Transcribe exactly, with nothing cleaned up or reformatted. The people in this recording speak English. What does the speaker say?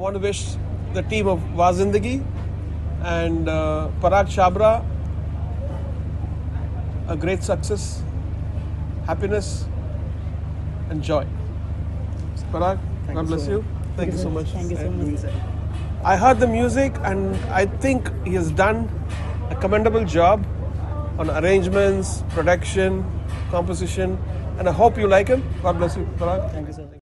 I want to wish the team of Zindagi and uh, Parag Chabra a great success, happiness, and joy. Parag, Thank God you bless so you. much. Thank you so much. Thank you so much. I heard the music and I think he has done a commendable job on arrangements, production, composition, and I hope you like him. God bless you, Parag. Thank you so much.